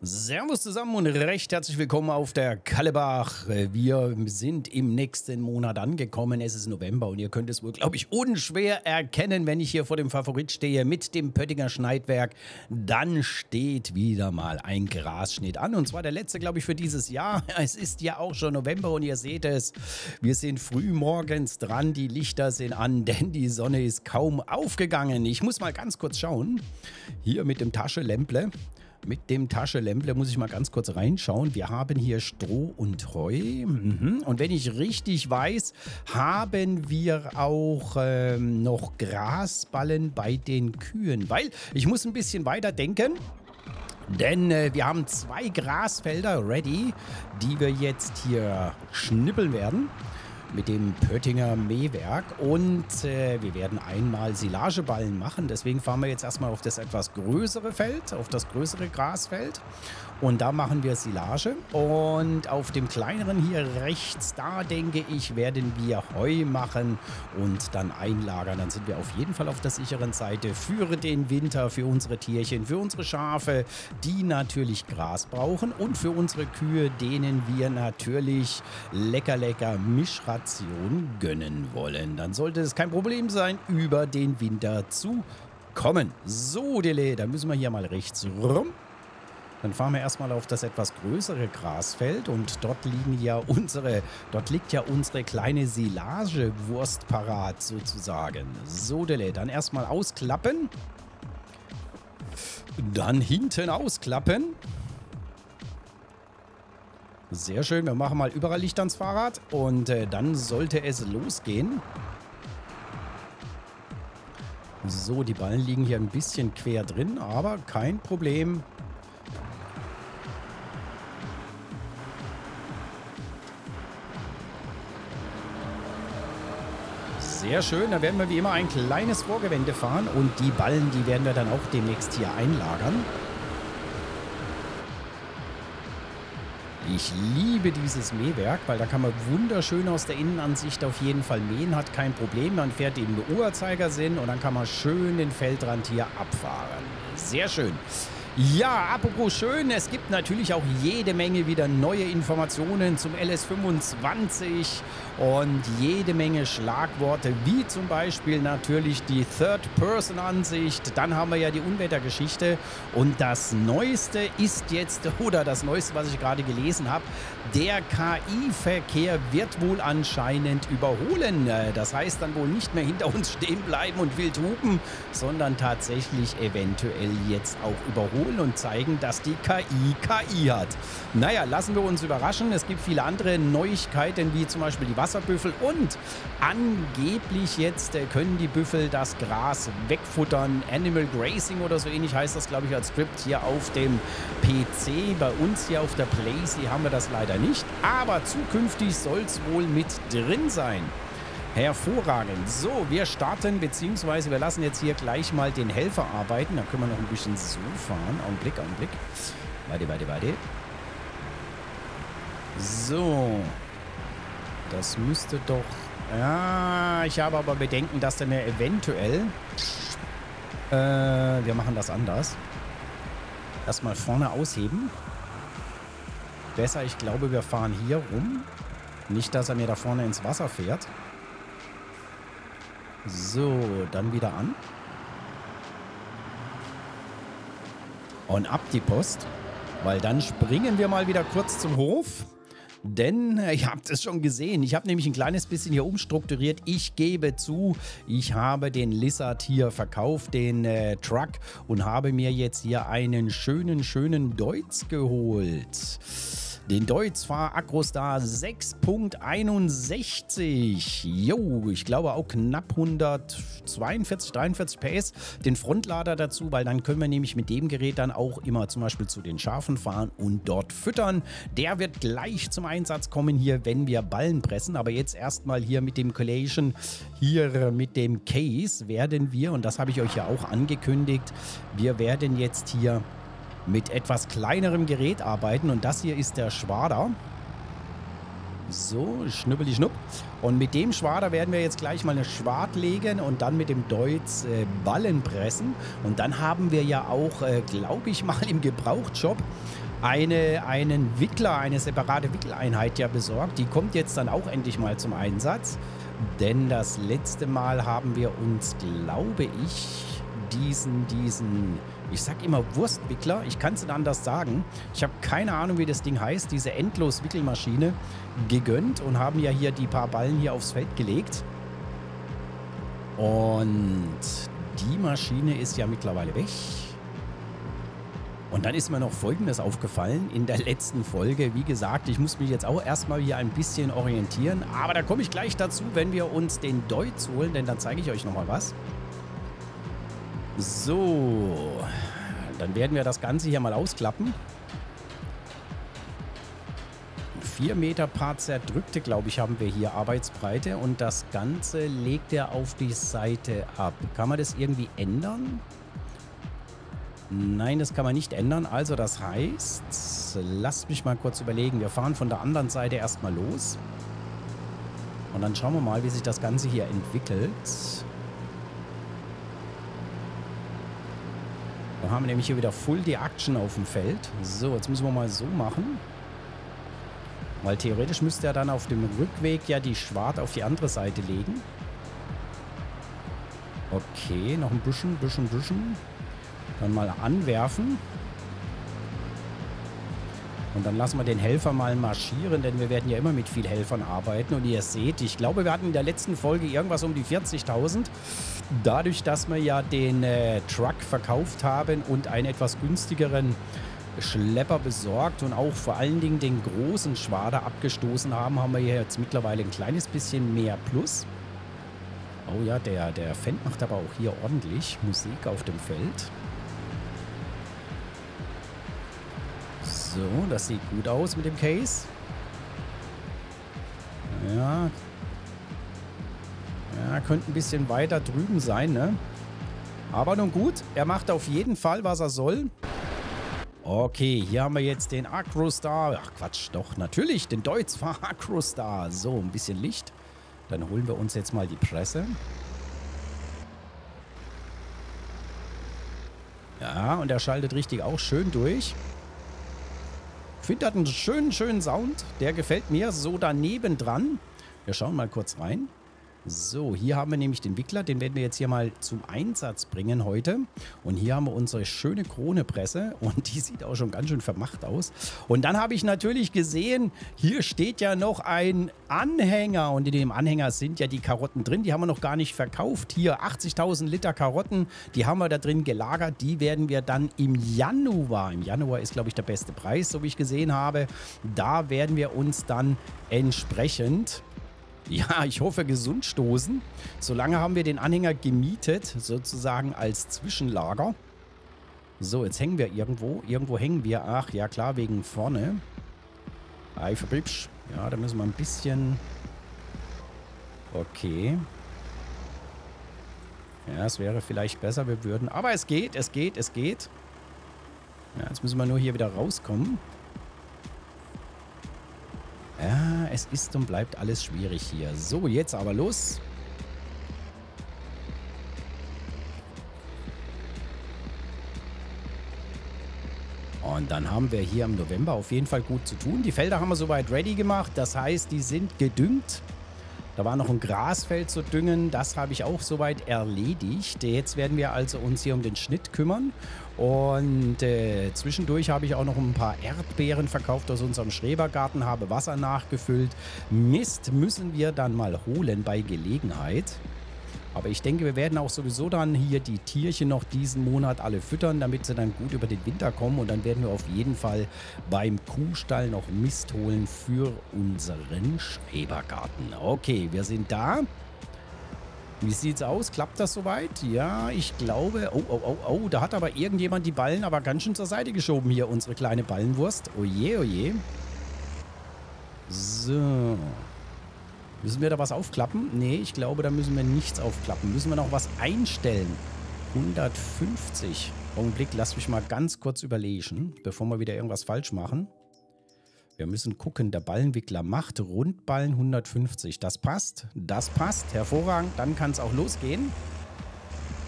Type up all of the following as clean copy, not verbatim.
Servus zusammen und recht herzlich willkommen auf der Kallebach. Wir sind im nächsten Monat angekommen. Es ist November und ihr könnt es wohl, glaube ich, unschwer erkennen, wenn ich hier vor dem Favorit stehe mit dem Pöttinger Schneidwerk. Dann steht wieder mal ein Grasschnitt an und zwar der letzte, glaube ich, für dieses Jahr. Es ist ja auch schon November und ihr seht es, wir sind früh morgens dran, die Lichter sind an, denn die Sonne ist kaum aufgegangen. Ich muss mal ganz kurz schauen, hier mit dem Taschenlämple. Mit dem Taschenlämple muss ich mal ganz kurz reinschauen. Wir haben hier Stroh und Heu. Und wenn ich richtig weiß, haben wir auch noch Grasballen bei den Kühen. Weil ich muss ein bisschen weiter denken. Denn wir haben 2 Grasfelder ready, die wir jetzt hier schnippeln werden mit dem Pöttinger Mähwerk und wir werden einmal Silageballen machen. Deswegen fahren wir jetzt erstmal auf das etwas größere Feld, auf das größere Grasfeld und da machen wir Silage und auf dem kleineren hier rechts, da denke ich, werden wir Heu machen und dann einlagern. Dann sind wir auf jeden Fall auf der sicheren Seite für den Winter, für unsere Tierchen, für unsere Schafe, die natürlich Gras brauchen und für unsere Kühe, denen wir natürlich lecker Mischration gönnen wollen. Dann sollte es kein Problem sein, über den Winter zu kommen. So, Dele, dann müssen wir hier mal rechts rum. Dann fahren wir erstmal auf das etwas größere Grasfeld und dort liegt ja unsere kleine Silagewurst parat sozusagen. So, Dele, dann erstmal ausklappen. Dann hinten ausklappen. Sehr schön, wir machen mal überall Licht ans Fahrrad und dann sollte es losgehen. So, die Ballen liegen hier ein bisschen quer drin, aber kein Problem. Sehr schön, da werden wir wie immer ein kleines Vorgewende fahren und die Ballen, die werden wir dann auch demnächst hier einlagern. Ich liebe dieses Mähwerk, weil da kann man wunderschön aus der Innenansicht auf jeden Fall mähen, hat kein Problem. Man fährt eben im Uhrzeigersinn und dann kann man schön den Feldrand hier abfahren. Sehr schön. Ja, apropos schön, es gibt natürlich auch jede Menge wieder neue Informationen zum LS25 und jede Menge Schlagworte, wie zum Beispiel natürlich die Third-Person-Ansicht. Dann haben wir ja die Unwettergeschichte und das Neueste ist jetzt, oder das Neueste, was ich gerade gelesen habe, der KI-Verkehr wird wohl anscheinend überholen. Das heißt dann wohl nicht mehr hinter uns stehen bleiben und wild hupen, sondern tatsächlich eventuell jetzt auch überholen und zeigen, dass die KI hat. Naja, lassen wir uns überraschen. Es gibt viele andere Neuigkeiten, wie zum Beispiel die Wasserbüffel und angeblich jetzt können die Büffel das Gras wegfuttern. Animal Grazing oder so ähnlich heißt das, glaube ich, als Skript hier auf dem PC. Bei uns hier auf der Playsee haben wir das leider nicht, aber zukünftig soll es wohl mit drin sein. Hervorragend. So, wir starten, beziehungsweise wir lassen jetzt hier gleich mal den Helfer arbeiten. Dann können wir noch ein bisschen so fahren. Augenblick. Warte. So. Das müsste doch... Ja, ich habe aber Bedenken, dass der mir eventuell... wir machen das anders. Erstmal vorne ausheben. Besser, ich glaube, wir fahren hier rum. Nicht, dass er mir da vorne ins Wasser fährt. So, dann wieder an. Und ab die Post. Weil dann springen wir mal wieder kurz zum Hof. Denn, ihr habt es schon gesehen, ich habe nämlich ein kleines bisschen hier umstrukturiert. Ich gebe zu, ich habe den Lizard hier verkauft, den Truck, und habe mir jetzt hier einen schönen Deutz geholt. Den Deutz Fahr Agrostar 6.61. Jo, ich glaube auch knapp 142, 43 PS. Den Frontlader dazu, weil dann können wir nämlich mit dem Gerät dann auch immer zum Beispiel zu den Schafen fahren und dort füttern. Der wird gleich zum Einsatz kommen hier, wenn wir Ballen pressen. Aber jetzt erstmal hier mit dem Collation, hier mit dem Case werden wir, und das habe ich euch ja auch angekündigt, wir werden jetzt hier mit etwas kleinerem Gerät arbeiten und das hier ist der Schwader. So, schnuppeli schnupp. Und mit dem Schwader werden wir jetzt gleich mal eine Schwart legen und dann mit dem Deutz Ballen pressen. Und dann haben wir ja auch, glaube ich mal, im Gebrauchtshop einen Wickler, eine separate Wickeleinheit ja besorgt. Die kommt jetzt dann auch endlich mal zum Einsatz. Denn das letzte Mal haben wir uns, glaube ich, ich sag immer Wurstwickler, ich kann es nicht anders sagen. Ich habe keine Ahnung, wie das Ding heißt, diese Endlos-Wickelmaschine gegönnt und haben ja hier die paar Ballen hier aufs Feld gelegt. Und die Maschine ist ja mittlerweile weg. Und dann ist mir noch Folgendes aufgefallen in der letzten Folge. Wie gesagt, ich muss mich jetzt auch erstmal hier ein bisschen orientieren. Aber da komme ich gleich dazu, wenn wir uns den Deutz holen, denn dann zeige ich euch nochmal was. So, dann werden wir das Ganze hier mal ausklappen. 4 Meter paar zerdrückte, glaube ich, haben wir hier Arbeitsbreite. Und das Ganze legt er auf die Seite ab. Kann man das irgendwie ändern? Nein, das kann man nicht ändern. Also das heißt, lasst mich mal kurz überlegen. Wir fahren von der anderen Seite erstmal los. Und dann schauen wir mal, wie sich das Ganze hier entwickelt. Da haben wir nämlich hier wieder Full die Action auf dem Feld. So, jetzt müssen wir mal so machen. Weil theoretisch müsste er dann auf dem Rückweg ja die Schwart auf die andere Seite legen. Okay, noch ein bisschen. Dann mal anwerfen. Und dann lassen wir den Helfer mal marschieren, denn wir werden ja immer mit viel Helfern arbeiten. Und ihr seht, ich glaube, wir hatten in der letzten Folge irgendwas um die 40.000. Dadurch, dass wir ja den Truck verkauft haben und einen etwas günstigeren Schlepper besorgt und auch vor allen Dingen den großen Schwader abgestoßen haben, haben wir jetzt mittlerweile ein kleines bisschen mehr Plus. Oh ja, der Fan macht aber auch hier ordentlich Musik auf dem Feld. So, das sieht gut aus mit dem Case. Ja. Ja, könnte ein bisschen weiter drüben sein, ne? Aber nun gut, er macht auf jeden Fall, was er soll. Okay, hier haben wir jetzt den Acrostar. Ach Quatsch, doch, natürlich, den Deutz Acrostar. So, ein bisschen Licht. Dann holen wir uns jetzt mal die Presse. Ja, und er schaltet richtig auch schön durch. Ich finde, das einen schönen Sound. Der gefällt mir so daneben dran. Wir schauen mal kurz rein. So, hier haben wir nämlich den Wickler. Den werden wir jetzt hier mal zum Einsatz bringen heute. Und hier haben wir unsere schöne Kronepresse. Und die sieht auch schon ganz schön vermacht aus. Und dann habe ich natürlich gesehen, hier steht ja noch ein Anhänger. Und in dem Anhänger sind ja die Karotten drin. Die haben wir noch gar nicht verkauft. Hier 80.000 Liter Karotten. Die haben wir da drin gelagert. Die werden wir dann im Januar ist, glaube ich, der beste Preis, so wie ich gesehen habe. Da werden wir uns dann entsprechend... Ja, ich hoffe, gesund stoßen. Solange haben wir den Anhänger gemietet, sozusagen als Zwischenlager. So, jetzt hängen wir irgendwo. Irgendwo hängen wir. Ach, ja klar, wegen vorne. Eiferbibsch. Ja, da müssen wir ein bisschen... Okay. Ja, es wäre vielleicht besser, wir würden... Aber es geht. Ja, jetzt müssen wir nur hier wieder rauskommen. Ja, es ist und bleibt alles schwierig hier. So, jetzt aber los. Und dann haben wir hier im November auf jeden Fall gut zu tun. Die Felder haben wir soweit ready gemacht. Das heißt, die sind gedüngt. Da war noch ein Grasfeld zu düngen. Das habe ich auch soweit erledigt. Jetzt werden wir also uns hier um den Schnitt kümmern. Und zwischendurch habe ich auch noch ein paar Erdbeeren verkauft aus unserem Schrebergarten, habe Wasser nachgefüllt. Mist müssen wir dann mal holen bei Gelegenheit. Aber ich denke, wir werden auch sowieso dann hier die Tierchen noch diesen Monat alle füttern, damit sie dann gut über den Winter kommen. Und dann werden wir auf jeden Fall beim Kuhstall noch Mist holen für unseren Schrebergarten. Okay, wir sind da. Wie sieht's aus? Klappt das soweit? Ja, ich glaube... Oh, da hat aber irgendjemand die Ballen aber ganz schön zur Seite geschoben hier, unsere kleine Ballenwurst. Oje, oje. So... Müssen wir da was aufklappen? Nee, ich glaube, da müssen wir nichts aufklappen. Müssen wir noch was einstellen? 150. Augenblick, lass mich mal ganz kurz überlegen, bevor wir wieder irgendwas falsch machen. Wir müssen gucken, der Ballenwickler macht Rundballen 150. Das passt. Das passt. Hervorragend. Dann kann es auch losgehen.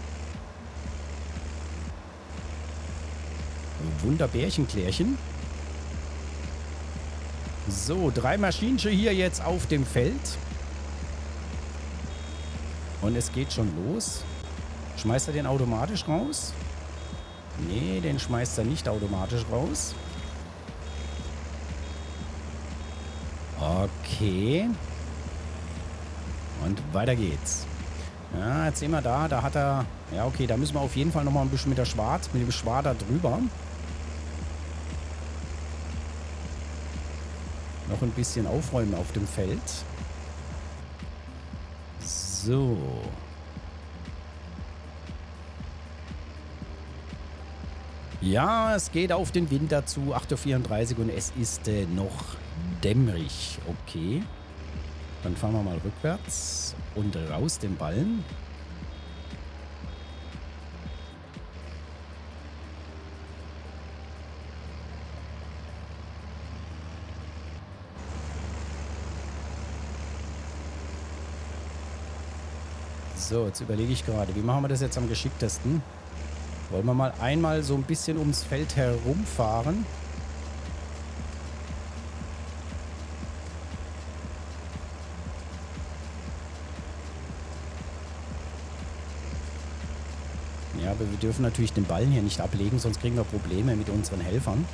Wunderbärchenklärchen. So, 3 Maschinchen hier jetzt auf dem Feld. Und es geht schon los. Schmeißt er den automatisch raus? Nee, den schmeißt er nicht automatisch raus. Okay. Und weiter geht's. Ja, jetzt sehen wir da hat er... Ja, okay, da müssen wir auf jeden Fall nochmal ein bisschen mit dem Schwader drüber. Noch ein bisschen aufräumen auf dem Feld. So. Ja, es geht auf den Winter zu, 8:34 Uhr und es ist noch dämmerig. Okay. Dann fahren wir mal rückwärts und raus den Ballen. So, jetzt überlege ich gerade, wie machen wir das jetzt am geschicktesten? Wollen wir mal einmal so ein bisschen ums Feld herumfahren? Ja, aber wir dürfen natürlich den Ballen hier nicht ablegen, sonst kriegen wir Probleme mit unseren Helfern.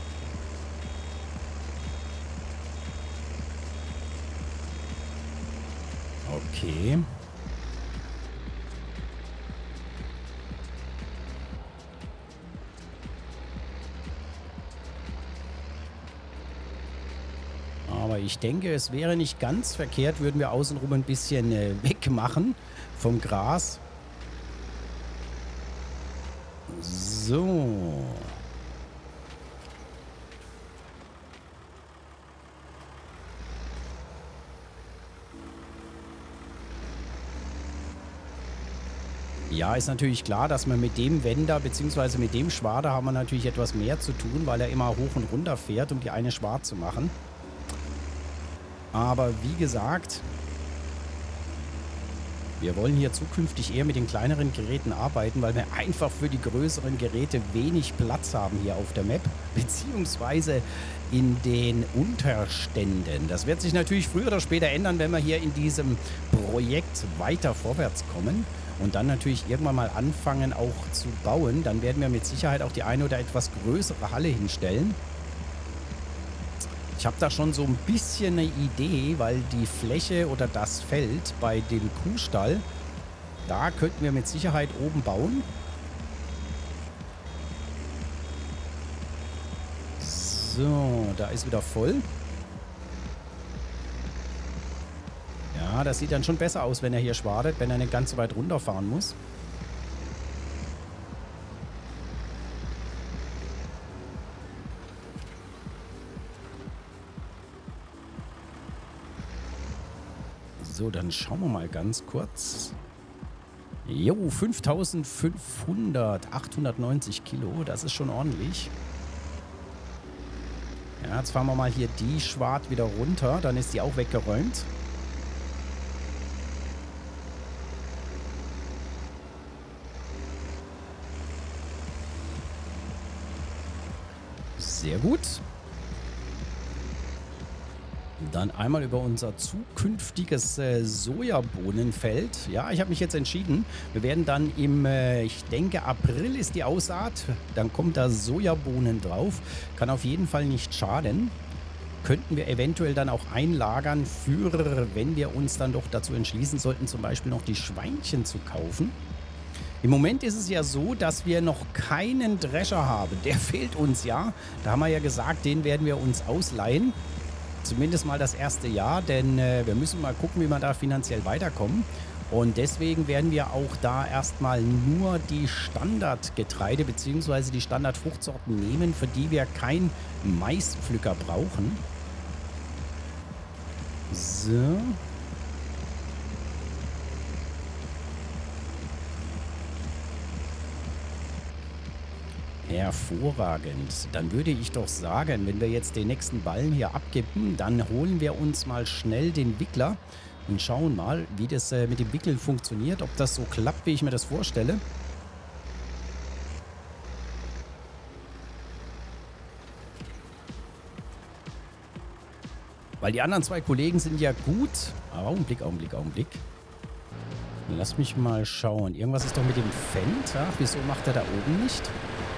Okay. Aber ich denke, es wäre nicht ganz verkehrt, würden wir außenrum ein bisschen wegmachen vom Gras. So. Ja, ist natürlich klar, dass man mit dem Wender bzw. mit dem Schwader haben wir natürlich etwas mehr zu tun, weil er immer hoch und runter fährt, um die eine Schwart zu machen. Aber wie gesagt, wir wollen hier zukünftig eher mit den kleineren Geräten arbeiten, weil wir einfach für die größeren Geräte wenig Platz haben hier auf der Map, beziehungsweise in den Unterständen. Das wird sich natürlich früher oder später ändern, wenn wir hier in diesem Projekt weiter vorwärts kommen und dann natürlich irgendwann mal anfangen auch zu bauen. Dann werden wir mit Sicherheit auch die eine oder etwas größere Halle hinstellen. Ich habe da schon so ein bisschen eine Idee, weil die Fläche oder das Feld bei dem Kuhstall, da könnten wir mit Sicherheit oben bauen. So, da ist wieder voll. Ja, das sieht dann schon besser aus, wenn er hier schwadet, wenn er nicht ganz so weit runterfahren muss. So, dann schauen wir mal ganz kurz. Jo, 5500, 890 Kilo, das ist schon ordentlich. Ja, jetzt fahren wir mal hier die Schwart wieder runter, dann ist die auch weggeräumt. Sehr gut. Dann einmal über unser zukünftiges Sojabohnenfeld. Ja, ich habe mich jetzt entschieden. Wir werden dann ich denke, April ist die Aussaat. Dann kommt da Sojabohnen drauf. Kann auf jeden Fall nicht schaden. Könnten wir eventuell dann auch einlagern für, wenn wir uns dann doch dazu entschließen sollten, zum Beispiel noch die Schweinchen zu kaufen. Im Moment ist es ja so, dass wir noch keinen Drescher haben. Der fehlt uns ja. Da haben wir ja gesagt, den werden wir uns ausleihen. Zumindest mal das erste Jahr, denn wir müssen mal gucken, wie wir da finanziell weiterkommen. Und deswegen werden wir auch da erstmal nur die Standardgetreide bzw. die Standardfruchtsorten nehmen, für die wir keinen Maispflücker brauchen. So. Hervorragend. Dann würde ich doch sagen, wenn wir jetzt den nächsten Ballen hier abgeben, dann holen wir uns mal schnell den Wickler und schauen mal, wie das mit dem Wickeln funktioniert, ob das so klappt, wie ich mir das vorstelle. Weil die anderen zwei Kollegen sind ja gut. Augenblick. Lass mich mal schauen. Irgendwas ist doch mit dem Fendt. Ach, wieso macht er da oben nicht?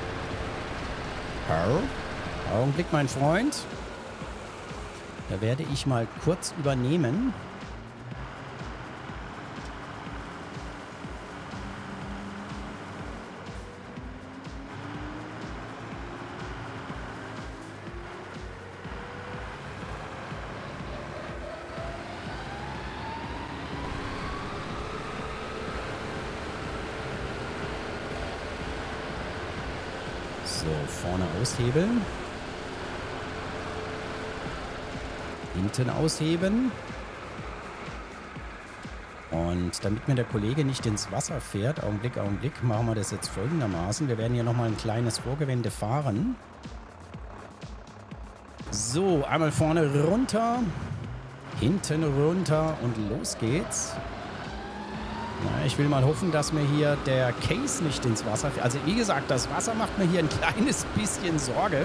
Augenblick, mein Freund. Da werde ich mal kurz übernehmen. So, vorne aushebeln. Hinten ausheben. Und damit mir der Kollege nicht ins Wasser fährt, Augenblick, machen wir das jetzt folgendermaßen. Wir werden hier nochmal ein kleines Vorgewende fahren. So, einmal vorne runter, hinten runter und los geht's. Na, ich will mal hoffen, dass mir hier der Case nicht ins Wasser fährt. Also wie gesagt, das Wasser macht mir hier ein kleines bisschen Sorge.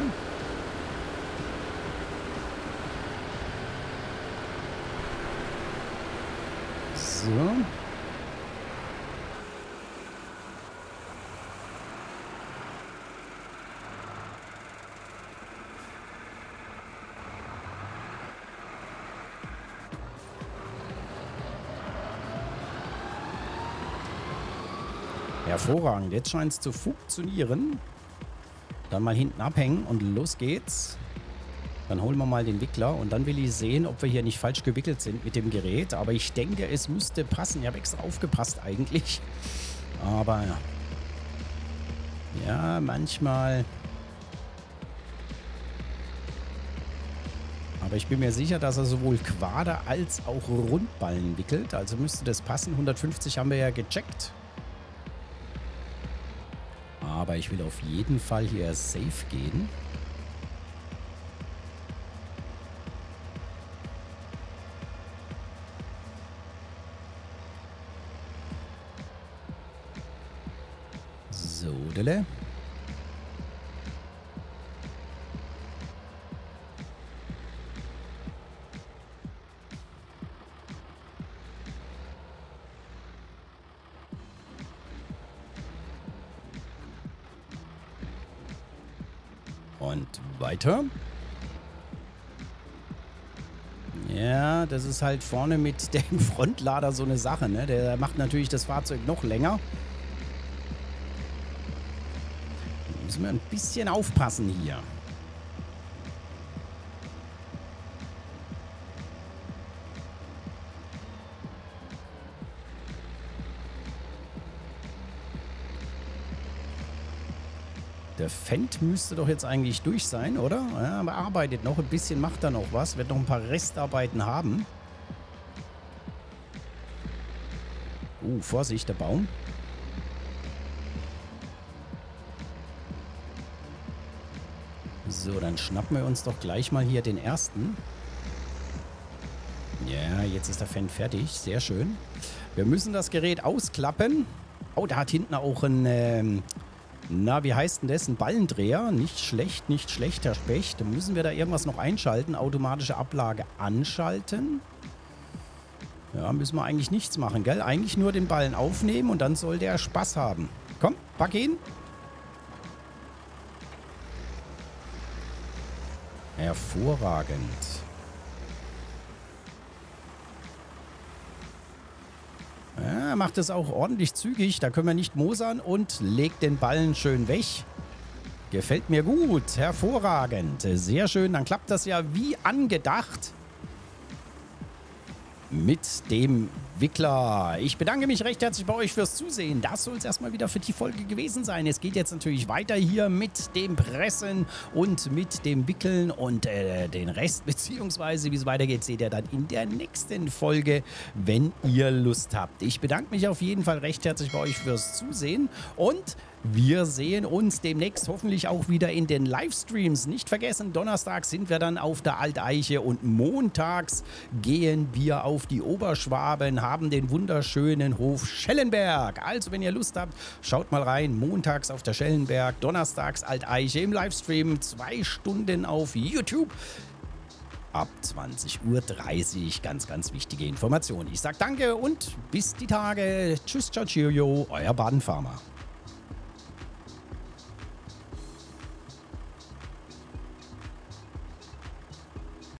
So. Hervorragend, jetzt scheint es zu funktionieren. Dann mal hinten abhängen und los geht's. Dann holen wir mal den Wickler und dann will ich sehen, ob wir hier nicht falsch gewickelt sind mit dem Gerät. Aber ich denke, es müsste passen. Ich habe extra aufgepasst eigentlich. Aber ja, manchmal. Aber ich bin mir sicher, dass er sowohl Quader als auch Rundballen wickelt. Also müsste das passen. 150 haben wir ja gecheckt. Aber ich will auf jeden Fall hier safe gehen. So, Dille. Und weiter. Ja, das ist halt vorne mit dem Frontlader so eine Sache, ne? Der macht natürlich das Fahrzeug noch länger. Da müssen wir ein bisschen aufpassen hier. Der Fendt müsste doch jetzt eigentlich durch sein, oder? Ja, aber arbeitet noch. Ein bisschen macht er noch was. Wird noch ein paar Restarbeiten haben. Vorsicht, der Baum. So, dann schnappen wir uns doch gleich mal hier den ersten. Ja, jetzt ist der Fendt fertig. Sehr schön. Wir müssen das Gerät ausklappen. Oh, da hat hinten auch ein... Na, wie heißt denn das? Ein Ballendreher. Nicht schlecht, Herr Specht. Dann müssen wir da irgendwas noch einschalten. Automatische Ablage anschalten. Ja, müssen wir eigentlich nichts machen, gell? Eigentlich nur den Ballen aufnehmen und dann soll der Spaß haben. Komm, pack ihn. Hervorragend. Ja, macht es auch ordentlich zügig. Da können wir nicht mosern und legt den Ballen schön weg. Gefällt mir gut. Hervorragend. Sehr schön. Dann klappt das ja wie angedacht mit dem Wickler. Ich bedanke mich recht herzlich bei euch fürs Zusehen. Das soll es erstmal wieder für die Folge gewesen sein. Es geht jetzt natürlich weiter hier mit dem Pressen und mit dem Wickeln und den Rest, beziehungsweise wie es weitergeht, seht ihr dann in der nächsten Folge, wenn ihr Lust habt. Ich bedanke mich auf jeden Fall recht herzlich bei euch fürs Zusehen und wir sehen uns demnächst hoffentlich auch wieder in den Livestreams. Nicht vergessen, donnerstags sind wir dann auf der Alteiche und montags gehen wir auf die Oberschwaben, haben den wunderschönen Hof Schellenberg. Also, wenn ihr Lust habt, schaut mal rein. Montags auf der Schellenberg, donnerstags Alteiche im Livestream, 2 Stunden auf YouTube. ab 20:30 Uhr. Ganz, ganz wichtige Information. Ich sage danke und bis die Tage. Tschüss, ciao, cheerio, euer Baden Pharma.